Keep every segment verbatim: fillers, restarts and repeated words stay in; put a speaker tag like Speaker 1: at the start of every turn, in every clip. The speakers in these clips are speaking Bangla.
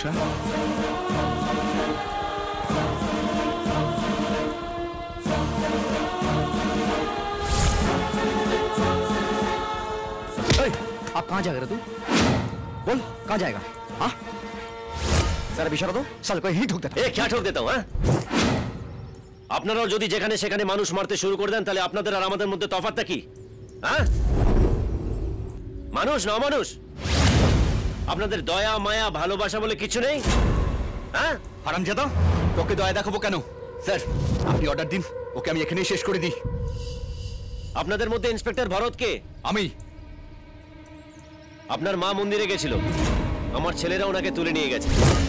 Speaker 1: বর্ষা?
Speaker 2: आप कहाँ जाएगा तू? बोल कहाँ जाएगा? हाँ सर अभी इशारा दो, साल को यहीं ठोक देता।
Speaker 3: ए क्या ठोक देता हूँ? আপনারাও যদি যেখানে সেখানে মানুষ মারতে শুরু করে দেন তাহলে আপনাদের আর আমাদের মধ্যে তফাৎটা কি? হ্যাঁ মানুষ না মানুষ, আপনাদের দয়া মায়া ভালোবাসা বলে কিছু নেই? হ্যাঁ
Speaker 1: হারামজাদা, তোকে দয়া দেখাবো কেন? স্যার আপনি অর্ডার দিন, ওকে আমি এখানেই শেষ করে দিই।
Speaker 3: আপনাদের মধ্যে ইন্সপেক্টর ভরত কে?
Speaker 1: আমি।
Speaker 3: আপনার মা মন্দিরে গেছিল, আমার ছেলেরা ওনাকে তুলে নিয়ে গেছে।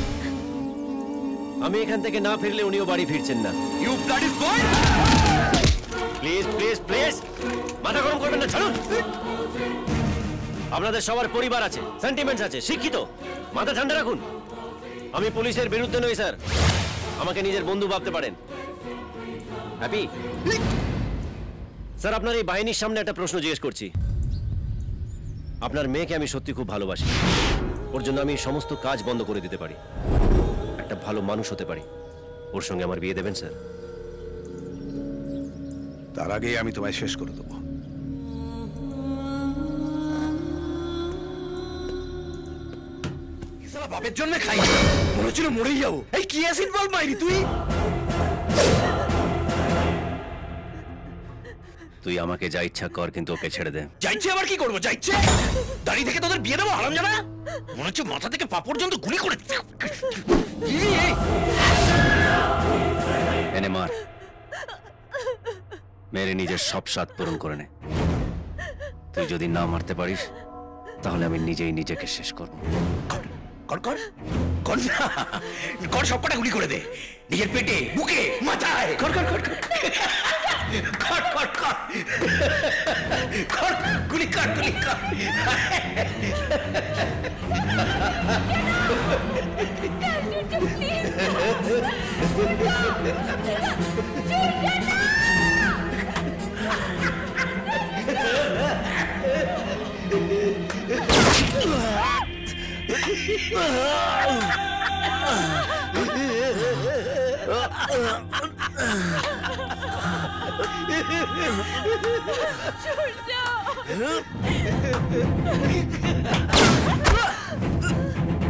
Speaker 3: আমি এখান থেকে না ফিরলে উনিও বাড়ি ফিরছেন না।
Speaker 1: You bloody boy!
Speaker 3: Please please please মাথা গরম করবেন না, ছাড়ুন। আপনাদের সবার পরিবার আছে, সেন্টিমেন্টস আছে, শিক্ষিত, মাথা ঠান্ডা রাখুন। আমি পুলিশের বিরুদ্ধে নই স্যার, আমাকে নিজের বন্ধু ভাবতে পারেন। হ্যাপি স্যার, আপনার এই বাহিনীর সামনে একটা প্রশ্ন জিজ্ঞেস করছি। আপনার মেয়েকে আমি সত্যি খুব ভালোবাসি, ওর জন্য আমি সমস্ত কাজ বন্ধ করে দিতে পারি, একটা ভালো মানুষ হতে পারি। ওর সঙ্গে আমার বিয়ে দেবেন স্যার?
Speaker 4: তার আগেই আমি তোমায় শেষ করে দেবো।
Speaker 1: বাপের জন্য খাই, মনে হচ্ছিল মরেই যাবো। এই কি অ্যাসিড বল মাইরি তুই?
Speaker 3: তুই আমাকে যা ইচ্ছা কর, কিন্তু ওকে ছেড়ে দে।
Speaker 1: যাইছে আবার কি করবো? যাইছে দাঁড়িয়ে থেকে তোদের বিয়ে দেবো হারামজাদা? মনে হচ্ছে মাথা থেকে পা পর্যন্ত গুলি করে
Speaker 3: এনে মার, মেরে নিজের সব স্বাদ পূরণ করে নে। তুই যদি না মারতে পারিস তাহলে আমি নিজেই নিজেকে শেষ করবো।
Speaker 1: কর কর কর কর, সব কটা গুলি করে দে, নিজের পেটে, বুকে, মাথায়। কর কর কর কর কর কর কর কর গুলি কর গুলি কর।
Speaker 5: छोड़ दो।